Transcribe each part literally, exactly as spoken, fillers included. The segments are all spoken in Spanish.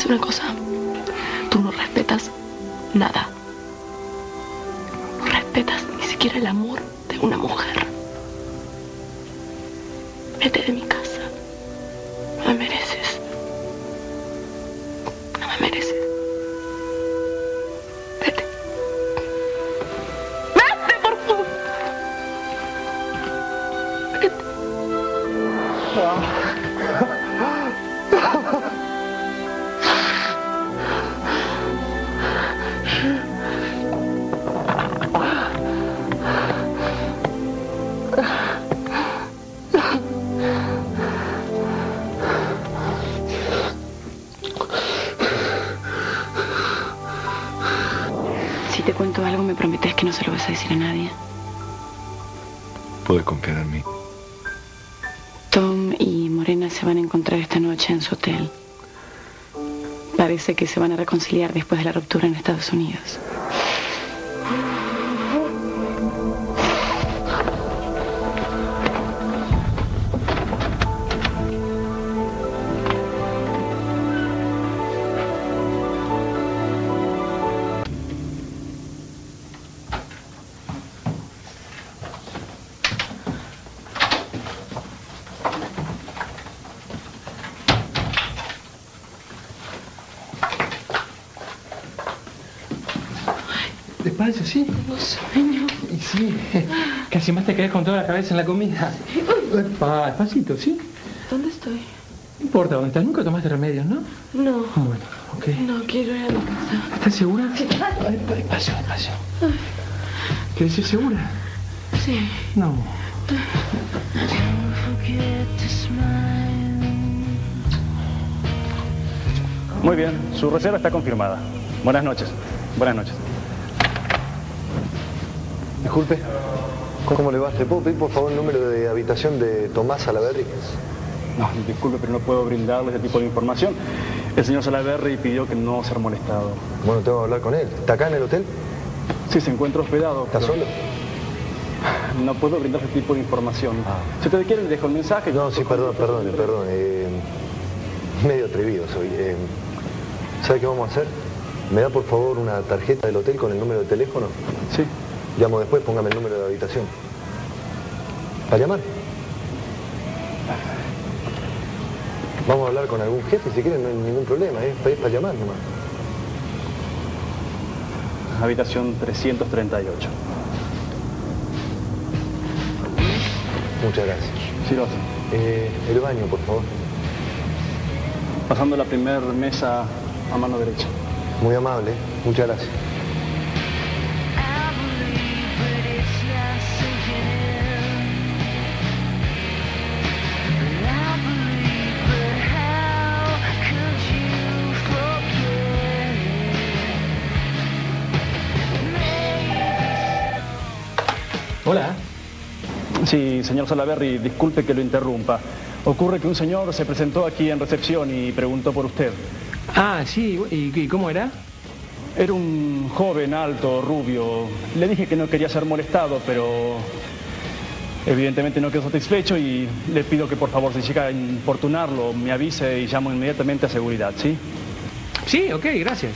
decir una cosa? Tú no respetas nada. No respetas ni siquiera el amor de una mujer. Vete de mi casa. No me mereces. No me mereces. Vete. ¡Vete, por favor! Vete. Si te cuento algo, me prometes que no se lo vas a decir a nadie. Puedes confiar en mí. Tom y Morena se van a encontrar esta noche en su hotel. Parece que se van a reconciliar después de la ruptura en Estados Unidos. Despacio, ¿sí? Tengo sueño. Y sí, casi más te quedas con toda la cabeza en la comida. Epa, despacito, ¿sí? ¿Dónde estoy? No importa dónde estás, nunca tomaste remedios, ¿no? No. Bueno, ok. No, quiero ir a mi casa. ¿Estás segura? Sí. Ay, despacio, despacio. ¿Quieres ir segura? Sí. No. Muy bien, su reserva está confirmada. Buenas noches. Buenas noches. Disculpe, ¿cómo le va? ¿Le puedo pedir por favor el número de habitación de Tomás Salaverry? No, disculpe, pero no puedo brindarle ese tipo de información. El señor Salaverry pidió que no ser molestado. Bueno, tengo que hablar con él. ¿Está acá en el hotel? Sí, se encuentra hospedado. ¿Está pero... solo? No puedo brindar ese tipo de información. Ah. Si usted quiere, le dejo el mensaje. No, sí, perdón, perdón, perdón. Eh, medio atrevido soy. Eh, ¿Sabe qué vamos a hacer? ¿Me da por favor una tarjeta del hotel con el número de teléfono? Sí. Llamo después, póngame el número de habitación. ¿Para llamar? Vamos a hablar con algún jefe, si quieren, no hay ningún problema, es, es para llamar nomás. Habitación trescientos treinta y ocho. Muchas gracias. Sí, lo hace. Eh, el baño, por favor. Pasando la primera mesa a mano derecha. Muy amable, muchas gracias. Hola. Sí, señor Salaverry, disculpe que lo interrumpa. Ocurre que un señor se presentó aquí en recepción y preguntó por usted. Ah, sí, ¿y, y cómo era? Era un joven, alto, rubio. Le dije que no quería ser molestado, pero evidentemente no quedó satisfecho y le pido que por favor, si llega a importunarlo, me avise y llamo inmediatamente a seguridad, ¿sí? Sí, ok, gracias.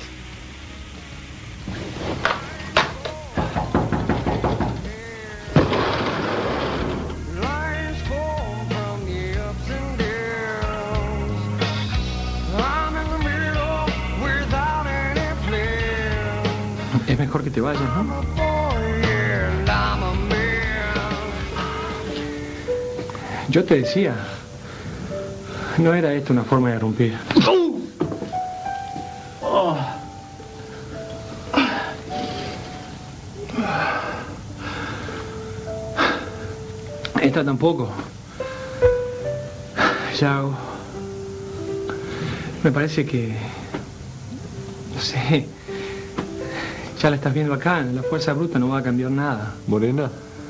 Es mejor que te vayas, ¿no? Yo te decía, no era esto una forma de romper. Oh. Esta tampoco. Ya... Me parece que... No sé... Ya la estás viendo acá, la fuerza bruta no va a cambiar nada. ¿Morena?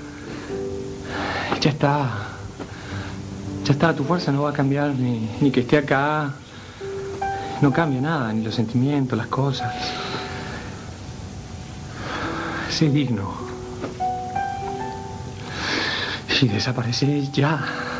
Ya está. Ya está, tu fuerza no va a cambiar ni, ni que esté acá. No cambia nada, ni los sentimientos, las cosas. Sé digno. Y desaparece ya.